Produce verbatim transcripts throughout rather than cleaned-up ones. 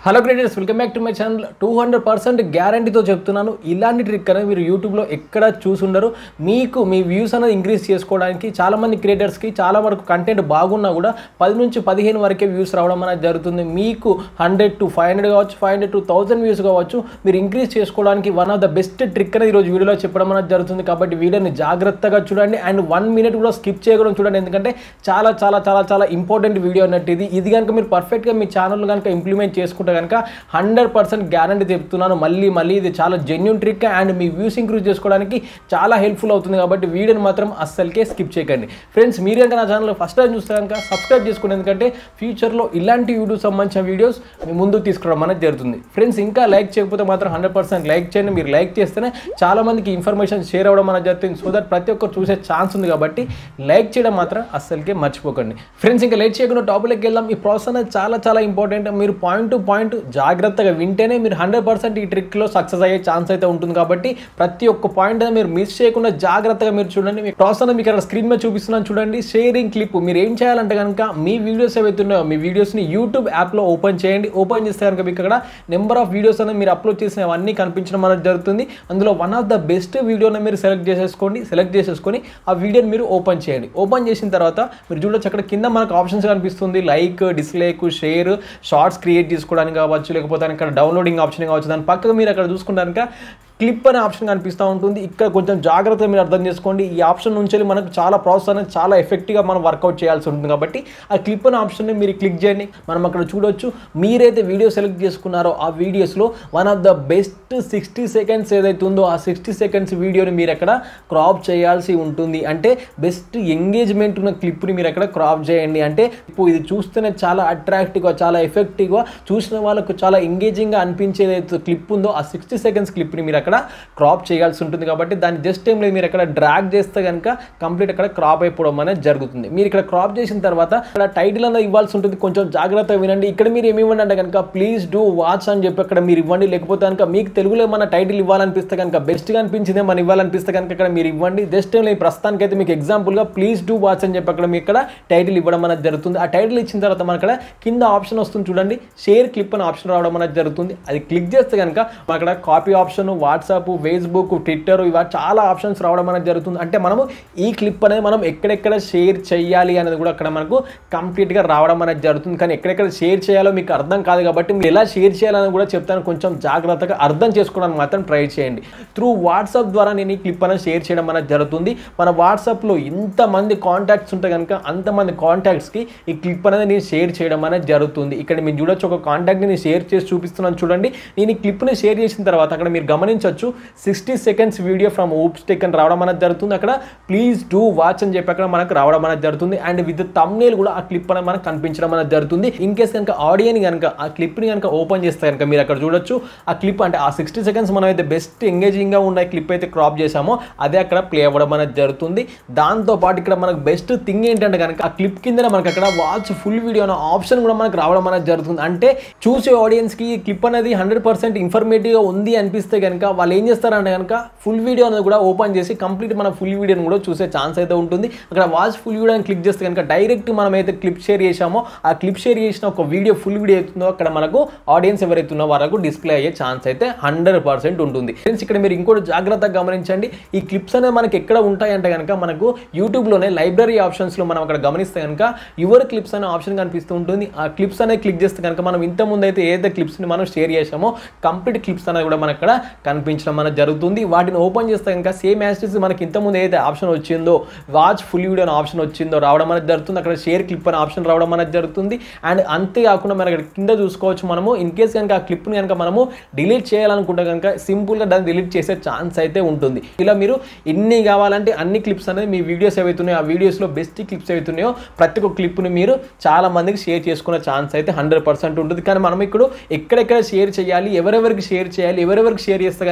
Hello creators, welcome back to my channel. Two hundred percent గ్యారంటీతో చెప్తున్నాను, ఇలాంటి trick అనేది మీరు యూట్యూబ్లో ఎక్కడ చూసుండరు. మీకు మీ వ్యూస్ అనేది ఇంక్రీజ్ చేసుకోవడానికి చాలామంది క్రియేటర్స్కి చాలా వరకు కంటెంట్ బాగున్నా కూడా పది నుంచి పదిహేను వరకే వ్యూస్ రావడం అనేది జరుగుతుంది. మీకు హండ్రెడ్ టు ఫైవ్ హండ్రెడ్ కావచ్చు, five hundred to thousand views కావచ్చు, మీరు ఇంక్రీజ్ చేసుకోవడానికి one of the best trick అనేది ఈరోజు వీడియోలో చెప్పడం అనేది జరుగుతుంది. కాబట్టి వీడియోని జాగ్రత్తగా చూడండి అండ్ వన్ మినిట్ కూడా స్కిప్ చేయకూడదు చూడండి, ఎందుకంటే చాలా చాలా చాలా చాలా ఇంపార్టెంట్ వీడియో అన్నట్టు ఇది. ఇది కనుక మీరు పర్ఫెక్ట్గా మీ ఛానల్ కనుక ఇంప్లిమెంట్ చేసుకుంటే కనుక హండ్రెడ్ పర్సెంట్ గ్యారంటీ చెప్తున్నాను. మళ్ళీ మళ్ళీ ఇది చాలా జెన్యూన్ ట్రిక్ అండ్ మీ వ్యూస్ ఇంక్రీజ్ చేసుకోవడానికి చాలా హెల్ప్ఫుల్ అవుతుంది. కాబట్టి వీడియోని మాత్రం అస్సలకే స్కిప్ చేయకండి. ఫ్రెండ్స్, మీరు కనుక నా ఛానల్ ఫస్ట్ టైం చూస్తే కనుక సబ్స్క్రైబ్ చేసుకోండి, ఎందుకంటే ఫ్యూచర్లో ఇలాంటి వీడియోస్ సంబంధించిన వీడియోస్ మీ ముందుకు తీసుకురావడం అనేది జరుగుతుంది. ఫ్రెండ్స్, ఇంకా లైక్ చేయకపోతే మాత్రం హండ్రెడ్ పర్సెంట్ లైక్ చేయండి. మీరు లైక్ చేస్తేనే చాలా మందికి ఇన్ఫర్మేషన్ షేర్ అవ్వడం అనేది జరుగుతుంది. సో దట్ ప్రతి ఒక్కరు చూసే ఛాన్స్ ఉంది, కాబట్టి లైక్ చేయడం మాత్రం అస్సలకే మర్చిపోకండి. ఫ్రెండ్స్, ఇంకా లేట్ చేయకుండా టాపిక్కి వెళ్దాం. ఈ ప్రాసెస్ అనేది చాలా చాలా ఇంపార్టెంట్. మీరు పాయింట్ టు పాయింట్ జాగ్రత్తగా వింటేనే మీరు హండ్రెడ్ పర్సెంట్ ఈ ట్రిక్లో సక్సెస్ అయ్యే ఛాన్స్ అయితే ఉంటుంది. కాబట్టి ప్రతి ఒక్క పాయింట్ అనేది మీరు మిస్ చేయకుండా జాగ్రత్తగా మీరు చూడండి. మీ ప్రాసెస్ అనేది మీకు ఇక్కడ స్క్రీన్ మీద చూపిస్తున్నాను చూడండి. షేరింగ్ క్లిప్ మీరు ఏం చేయాలంటే కనుక మీ వీడియోస్ ఏవైతున్నాయో మీ వీడియోస్ని యూట్యూబ్ యాప్లో ఓపెన్ చేయండి. ఓపెన్ చేస్తే కనుక మీకు ఇక్కడ నెంబర్ ఆఫ్ వీడియోస్ అనేది మీరు అప్లోడ్ చేసినవన్నీ కనిపించడం అనేది జరుగుతుంది. అందులో వన్ ఆఫ్ ద బెస్ట్ వీడియోని మీరు సెలెక్ట్ చేసేసుకోండి. సెలెక్ట్ చేసేసుకొని ఆ వీడియోని మీరు ఓపెన్ చేయండి. ఓపెన్ చేసిన తర్వాత మీరు చూడొచ్చు, అక్కడ కింద మనకు ఆప్షన్స్ కనిపిస్తుంది. Like, dislike, share, shorts create చేసుకోవడానికి కావచ్చు, లేకపోతే ఇక్కడ డౌన్లోడింగ్ ఆప్షన్ కావచ్చు. దాని పక్కన మీరు అక్కడ చూసుకుంటాక క్లిప్ అనే ఆప్షన్ కనిపిస్తూ ఉంటుంది. ఇక్కడ కొంచెం జాగ్రత్తగా మీరు అర్థం చేసుకోండి. ఈ ఆప్షన్ నుంచి మనకు చాలా ప్రాసెస్ అనేది చాలా ఎఫెక్టివ్గా మనం వర్కౌట్ చేయాల్సి ఉంటుంది. కాబట్టి ఆ క్లిప్ అనే ఆప్షన్ని మీరు క్లిక్ చేయండి. మనం అక్కడ చూడొచ్చు, మీరైతే వీడియో సెలెక్ట్ చేసుకున్నారో ఆ వీడియోస్లో one of the best sixty seconds ఏదైతే ఉందో ఆ సిక్స్టీ సెకండ్స్ వీడియోని మీరు అక్కడ క్రాప్ చేయాల్సి ఉంటుంది. అంటే బెస్ట్ ఎంగేజ్మెంట్ ఉన్న క్లిప్ని మీరు అక్కడ క్రాప్ చేయండి. అంటే ఇప్పుడు ఇది చూస్తేనే చాలా అట్రాక్టివ్గా, చాలా ఎఫెక్టివ్గా, చూసిన వాళ్ళకు చాలా ఎంగేజింగ్గా అనిపించేదైతే క్లిప్ ఉందో ఆ సిక్స్టీ సెకండ్స్ క్లిప్ని మీరు అక్కడ క్రాప్ చేయాల్సి ఉంటుంది. కాబట్టి దాని జస్ట్ టైంలో మీరు అక్కడ డ్రాగ్ చేస్తే కనుక కంప్లీట్ అక్కడ క్రాప్ అయిపోవడం అనేది జరుగుతుంది. మీరు ఇక్కడ క్రాప్ చేసిన తర్వాత ఇక్కడ టైటిల్ అనేది ఇవ్వాల్సి ఉంటుంది. కొంచెం జాగ్రత్తగా వినండి. ఇక్కడ మీరు ఏమి ఇవ్వండి అంటే కనుక ప్లీజ్ డూ వాచ్ అని చెప్పి అక్కడ మీరు ఇవ్వండి. లేకపోతే కనుక మీకు తెలుగులో ఏమన్నా టైటిల్ ఇవ్వాలనిపిస్తే కనుక బెస్ట్గా అనిపించిందే మనం ఇవ్వాలనిపిస్తే కనుక ఇక్కడ మీరు ఇవ్వండి. జస్ట్ టైంలో ప్రస్తుతానికి అయితే మీకు ఎగ్జాంపుల్గా ప్లీజ్ డూ వాచ్ అని చెప్పి అక్కడ మీకు ఇక్కడ టైటిల్ ఇవ్వడం అనేది జరుగుతుంది. ఆ టైటిల్ ఇచ్చిన తర్వాత మన అక్కడ కింద ఆప్షన్ వస్తుంది చూడండి, షేర్ క్లిప్ అనే ఆప్షన్ రావడం అనేది జరుగుతుంది. అది క్లిక్ చేస్తే కనుక అక్కడ copy option, WhatsApp, Facebook, Twitter, ఇవి చాలా ఆప్షన్స్ రావడం అనేది జరుగుతుంది. అంటే మనము ఈ క్లిప్ అనేది మనం ఎక్కడెక్కడ షేర్ చేయాలి అనేది కూడా అక్కడ మనకు కంప్లీట్గా రావడం అనేది జరుగుతుంది. కానీ ఎక్కడెక్కడ షేర్ చేయాలో మీకు అర్థం కాదు, కాబట్టి మీరు ఎలా షేర్ చేయాలని కూడా చెప్తాను. కొంచెం జాగ్రత్తగా అర్థం చేసుకోవడానికి మాత్రం ట్రై చేయండి. త్రూ వాట్సాప్ ద్వారా నేను ఈ క్లిప్ అనేది షేర్ చేయడం అనేది జరుగుతుంది. మన వాట్సాప్లో ఎంతమంది కాంటాక్ట్స్ ఉంటే కనుక అంతమంది కాంటాక్ట్స్కి ఈ క్లిప్ అనేది నేను షేర్ చేయడం అనేది జరుగుతుంది. ఇక్కడ మీరు చూడొచ్చు, ఒక కాంటాక్ట్ని నేను షేర్ చేసి చూపిస్తున్నాను చూడండి. నేను ఈ క్లిప్ని షేర్ చేసిన తర్వాత అక్కడ మీరు గమనించవచ్చు, sixty seconds video from Oops Tech అని రావడం అనేది జరుగుతుంది. అక్కడ ప్లీజ్ డూ వాచ్ అని చెప్పి అక్కడ మనకు రావడం అనేది జరుగుతుంది. అండ్ విత్ థంబ్నెయిల్ కూడా ఆ క్లిప్ అనేది మనకు కనిపించడం అనేది జరుగుతుంది. ఇన్ కేస్ కనుక ఆడియోని కనుక ఆ క్లిప్ని కనుక ఓపెన్ చేస్తే కనుక మీరు అక్కడ చూడొచ్చు, ఆ క్లిప్ అంటే ఆ సిక్స్టీ సెకండ్స్ మనం అయితే బెస్ట్ ఎంగేజింగ్గా ఉన్న క్లిప్ అయితే క్రాప్ చేసామో అదే అక్కడ ప్లే అవ్వడం అనేది జరుగుతుంది. దాంతో పాటు ఇక్కడ మనకు బెస్ట్ థింగ్ ఏంటంటే కనుక ఆ క్లిప్ కింద మనకు అక్కడ వాచ్ ఫుల్ వీడియో అనే ఆప్షన్ కూడా మనకు రావడం అనేది జరుగుతుంది. అంటే చూసే ఆడియన్స్కి ఈ క్లిప్ అనేది హండ్రెడ్ పర్సెంట్ ఇన్ఫర్మేటివ్గా ఉంది అనిపిస్తే కనుక వాళ్ళు ఏం చేస్తారంటే కనుక ఫుల్ వీడియో అనేది కూడా ఓపెన్ చేసి కంప్లీట్ మన ఫుల్ వీడియోని కూడా చూసే ఛాన్స్ అయితే ఉంటుంది. అక్కడ వాచ్ ఫుల్ వీడియో అని క్లిక్ చేస్తే కనుక డైరెక్ట్ మనం అయితే క్లిప్ షేర్ చేసామో ఆ క్లిప్ షేర్ చేసిన ఒక వీడియో ఫుల్ వీడియో అవుతుందో అక్కడ మనకు ఆడియన్స్ ఎవరైతే ఉన్నో వాళ్ళకు డిస్ప్లే అయ్యే ఛాన్స్ అయితే హండ్రెడ్ పర్సెంట్ ఉంటుంది. ఫ్రెండ్స్, ఇక్కడ మీరు ఇంకోటి జాగ్రత్తగా గమనించండి. ఈ క్లిప్స్ అనేవి మనకి ఎక్కడ ఉంటాయంటే కనుక మనకు యూట్యూబ్లోనే లైబ్రరీ ఆప్షన్స్లో మనం అక్కడ గమనిస్తే కనుక యువర్ క్లిప్స్ అనే ఆప్షన్ కనిపిస్తూ ఉంటుంది. ఆ క్లిప్స్ అనేది క్లిక్ చేస్తే కనుక మనం ఇంతకుముందు అయితే ఏదైతే క్లిప్స్ని మనం షేర్ చేసామో కంప్లీట్ క్లిప్స్ అనేది కూడా మనకు అక్కడ కనిపించడం అనేది జరుగుతుంది. వాటిని ఓపెన్ చేస్తే కనుక సేమ్ యాస్టిస్ మనకి ఇంతకుముందు ఏదైతే ఆప్షన్ వచ్చిందో వాచ్ ఫుల్ వీడియో అనే ఆప్షన్ వచ్చిందో రావడం అనేది జరుగుతుంది. అక్కడ షేర్ క్లిప్ అనే ఆప్షన్ రావడం అనేది జరుగుతుంది. అండ్ అంతేకాకుండా మనం అక్కడ కింద చూసుకోవచ్చు, మనము ఇన్ కేస్ కనుక ఆ క్లిప్ని కనుక మనము డిలీట్ చేయాలనుకుంటే కనుక సింపుల్గా దాన్ని డిలీట్ చేసే ఛాన్స్ అయితే ఉంటుంది. ఇలా మీరు ఎన్ని కావాలంటే అన్ని క్లిప్స్ అనేది మీ వీడియోస్ ఏవైతున్నాయో ఆ వీడియోస్లో బెస్ట్ క్లిప్స్ ఏవైతున్నాయో ప్రతి ఒక్క క్లిప్ని మీరు చాలా మందికి షేర్ చేసుకునే ఛాన్స్ అయితే హండ్రెడ్ పర్సెంట్ ఉంటుంది. కానీ మనం ఇప్పుడు ఎక్కడెక్కడ షేర్ చేయాలి, ఎవరెవరికి షేర్ చేయాలి, ఎవరెవరికి షేర్ చేస్తే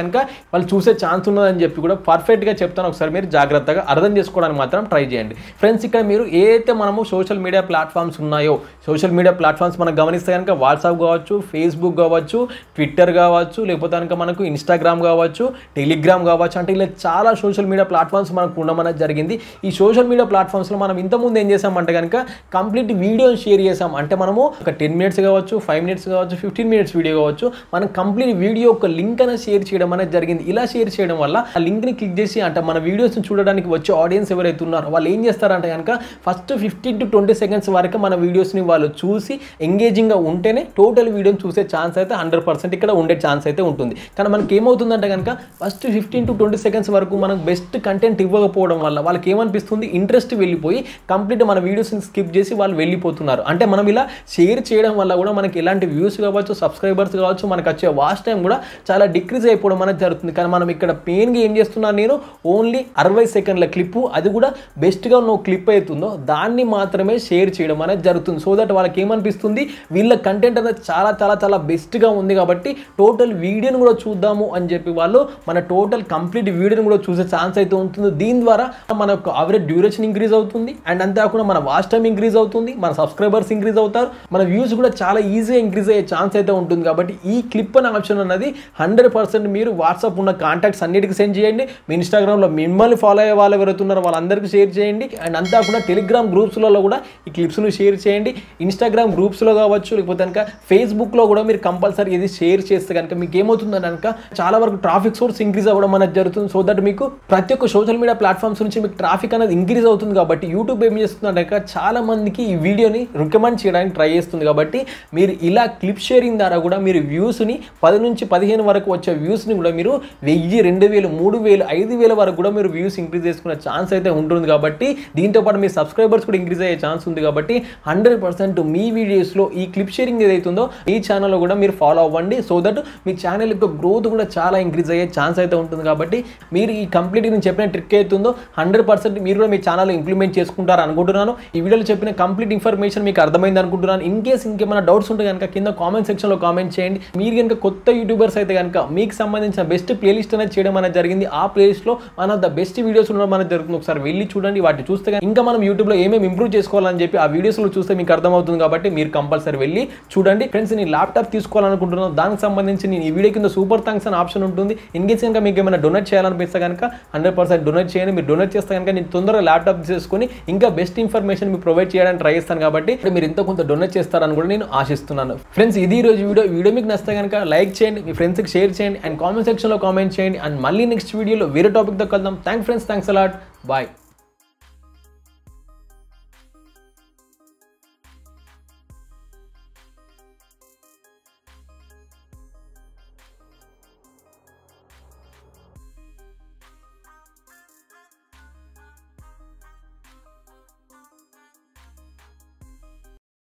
కనుక వాళ్ళు చూసే ఛాన్స్ ఉన్నదని చెప్పి కూడా పర్ఫెక్ట్గా చెప్తాను. ఒకసారి మీరు జాగ్రత్తగా అర్థం చేసుకోవడానికి మాత్రం ట్రై చేయండి ఫ్రెండ్స్. ఇక్కడ మీరు ఏదైతే మనము సోషల్ మీడియా ప్లాట్ఫామ్స్ ఉన్నాయో, సోషల్ మీడియా ప్లాట్ఫామ్స్ మనం గమనిస్తే కనుక వాట్సాప్ కావచ్చు, ఫేస్బుక్ కావచ్చు, ట్విట్టర్ కావచ్చు, లేకపోతే కనుక మనకు ఇన్స్టాగ్రామ్ కావచ్చు, టెలిగ్రామ్ కావచ్చు, అంటే ఇలా చాలా సోషల్ మీడియా ప్లాట్ఫామ్స్ మనకు ఉండమనేది జరిగింది. ఈ సోషల్ మీడియా ప్లాట్ఫామ్స్లో మనం ఇంతకుముందు ఏం చేసామంటే కనుక కంప్లీట్ వీడియోని షేర్ చేసాం. అంటే మనము ఒక టెన్ మినిట్స్ కావచ్చు, ఫైవ్ మినిట్స్ కావచ్చు, ఫిఫ్టీన్ మినిట్స్ వీడియో కావచ్చు, మనం కంప్లీట్ వీడియో ఒక లింక్ అనేది షేర్ చేయడం అనేది జరిగింది. ఇలా షేర్ చేయడం వల్ల ఆ లింక్ని క్లిక్ చేసి అంటే మన వీడియోస్ని చూడడానికి వచ్చే ఆడియన్స్ ఎవరైతే ఉన్నారో వాళ్ళు ఏం చేస్తారంటే కనుక first fifteen to twenty seconds వరకు మన వీడియోస్ని వాళ్ళు చూసి ఎంగేజింగ్గా ఉంటేనే టోటల్ వీడియోని చూసే ఛాన్స్ అయితే హండ్రెడ్ పర్సెంట్ ఇక్కడ ఉండే ఛాన్స్ అయితే ఉంటుంది. కానీ మనకి ఏమవుతుందంటే కనుక first fifteen to twenty seconds వరకు మనం బెస్ట్ కంటెంట్ ఇవ్వకపోవడం వల్ల వాళ్ళకి ఏమనిపిస్తుంది, ఇంట్రెస్ట్ వెళ్ళిపోయి కంప్లీట్ మన వీడియోస్ని స్కిప్ చేసి వాళ్ళు వెళ్ళిపోతున్నారు. అంటే మనం ఇలా షేర్ చేయడం వల్ల కూడా మనకి ఎలాంటి వ్యూస్ కావచ్చు, సబ్స్క్రైబర్స్ కావచ్చు, మనకు వచ్చే వాచ్ టైం కూడా చాలా డిక్రీజ్ అయిపోవడం అనేది జరుగుతుంది. కానీ మనం ఇక్కడ పెయిన్గా ఏం చేస్తున్నాను, నేను ఓన్లీ అరవై సెకండ్ల క్లిప్పు, అది కూడా బెస్ట్గా నువ్వు క్లిప్ అవుతుందో దాన్ని మాత్రమే షేర్ చేయడం అనేది జరుగుతుంది. సో దట్ వాళ్ళకి ఏమనిపిస్తుంది, వీళ్ళ కంటెంట్ అనేది చాలా చాలా చాలా బెస్ట్గా ఉంది కాబట్టి టోటల్ వీడియోని కూడా చూద్దాము అని చెప్పి వాళ్ళు మన టోటల్ కంప్లీట్ వీడియోని కూడా చూసే ఛాన్స్ అయితే ఉంటుంది. దీని ద్వారా మన యొక్క అవరేజ్ డ్యూరేషన్ ఇంక్రీజ్ అవుతుంది అండ్ అంతేకాకుండా మన వాచ్ టైం ఇంక్రీజ్ అవుతుంది, మన సబ్స్క్రైబర్స్ ఇంక్రీజ్ అవుతారు, మన వ్యూస్ కూడా చాలా ఈజీగా ఇంక్రీజ్ అయ్యే ఛాన్స్ అయితే ఉంటుంది. కాబట్టి ఈ క్లిప్ అనే ఆప్షన్ అనేది హండ్రెడ్ పర్సెంట్ మీరు వాట్సాప్ ఉన్న కాంటాక్ట్స్ అన్నిటికీ సెండ్ చేయండి. మీ ఇన్స్టాగ్రామ్లో మిమ్మల్ని ఫాలో అయ్యే వాళ్ళు ఎవరైతే ఉన్నారో వాళ్ళందరికీ షేర్ చేయండి అండ్ అంతేకాకుండా టెలిగ్రామ్ గ్రూప్స్లలో కూడా ఈ క్లిప్స్ను షేర్ చేయండి. ఇన్స్టాగ్రామ్ గ్రూప్స్లో కావచ్చు, లేకపోతే కనుక ఫేస్బుక్లో కూడా మీరు కంపల్సరీ ఇది షేర్ చేస్తే కనుక మీకు ఏమవుతుందని కనుక చాలా వరకు ట్రాఫిక్ సోర్స్ ఇంక్రీజ్ అవ్వడం అనేది జరుగుతుంది. సో దట్ మీకు ప్రతి ఒక్క సోషల్ మీడియా ప్లాట్ఫామ్స్ నుంచి మీకు ట్రాఫిక్ అనేది ఇంక్రీజ్ అవుతుంది. కాబట్టి యూట్యూబ్ ఏం చేస్తుందంటే చాలా మందికి ఈ వీడియోని రికమెండ్ చేయడానికి ట్రై చేస్తుంది. కాబట్టి మీరు ఇలా క్లిప్ షేరింగ్ ద్వారా కూడా మీరు వ్యూస్ని పది నుంచి పదిహేను వరకు వచ్చే వ్యూస్ని కూడా మీరు వెయ్యి, రెండు వేలు, మూడు వేలు, ఐదు వేల వరకు కూడా మీరు వ్యూస్ ఇంక్రీజ్ చేసుకునే ఛాన్స్ అయితే ఉంటుంది. కాబట్టి దీంతో పాటు మీ సబ్స్క్రైబర్స్ కూడా ఇంక్రీజ్ అయ్యే ఛాన్స్ ఉంది. కాబట్టి హండ్రెడ్ పర్సెంట్ మీ వీడియోస్లో ఈ క్లిప్ షేరింగ్ ఏదైతుందో ఈ ఛానల్లో కూడా మీరు ఫాలో అవ్వండి. సో దట్ మీ ఛానల్ యొక్క గ్రోత్ కూడా చాలా ఇంక్రీజ్ అయ్యే ఛాన్స్ అయితే ఉంటుంది. కాబట్టి మీరు ఈ కంప్లీట్ నేను చెప్పిన ట్రిక్ అవుతుందో హండ్రెడ్ పర్సెంట్ మీరు కూడా మీ ఛానల్లో ఇంప్లిమెంట్ చేసుకుంటారు అనుకుంటున్నాను. ఈ వీడియోలో చెప్పిన కంప్లీట్ ఇన్ఫర్మేషన్ మీకు అర్థమైంది అనుకుంటున్నాను. ఇన్ కేస్ ఇంకేమైనా డౌట్స్ ఉంటే కనుక కింద కామెంట్ సెక్షన్లో కామెంట్ చేయండి. మీరు కనుక కొత్త యూట్యూబర్స్ అయితే కనుక మీకు సంబంధించిన బెస్ట్ ప్లేలిస్ట్ అనేది చేయడం అనేది జరిగింది. ఆ ప్లేలిస్ట్లో one of the best videos ఉండడం అనేది జరుగుతుంది. ఒకసారి వెళ్ళి చూడండి. వాటి చూస్తే ఇంకా మనం యూట్యూబ్లో ఏమేమి ఇంప్రూవ్ చేసుకోవాలని చెప్పి ఆ వీడియోస్లో చూస్తే మీకు అర్థమవుతుంది. కాబట్టి మీరు కంపల్సరీ వెళ్ళి చూడండి. ఫ్రెండ్స్, నేను ల్యాప్టాప్ తీసుకోవాలనుకుంటున్నాను. దానికి సంబంధించి నేను ఈ వీడియో కింద సూపర్ థ్యాంక్స్ అనే ఆప్షన్ ఉంటుంది. ఇన్ కేస్ కనుక మీకు ఏమైనా డొనేట్ చేయాలనిపిస్తే కనుక హండ్రెడ్ పర్సెంట్ డొనేట్ చేయండి. మీరు డొనేట్ చేస్తే కనుక నేను తొందరగా ల్యాప్టాప్ తీసుకొని ఇంకా బెస్ట్ ఇన్ఫర్మేషన్ మీకు ప్రొవైడ్ చేయడానికి ట్రై చేస్తాను. కాబట్టి మీరు ఎంతో కొంత డొనేట్ చేస్తారని కూడా నేను ఆశిస్తున్నాను. ఫ్రెండ్స్, ఇది ఈ రోజు వీడియో వీడియో మీకు నచ్చితే కనుక లైక్ చేయండి, మీ ఫ్రెండ్స్కి షేర్ చేయండి అండ్ కామెంట్ సెక్షన్లో కామెంట్ చేయండి. అండ్ మళ్ళీ నెక్స్ట్ వీడియోలో వేరే టాపిక్తో కలుద్దాం. Thank friends, thanks a lot, bye.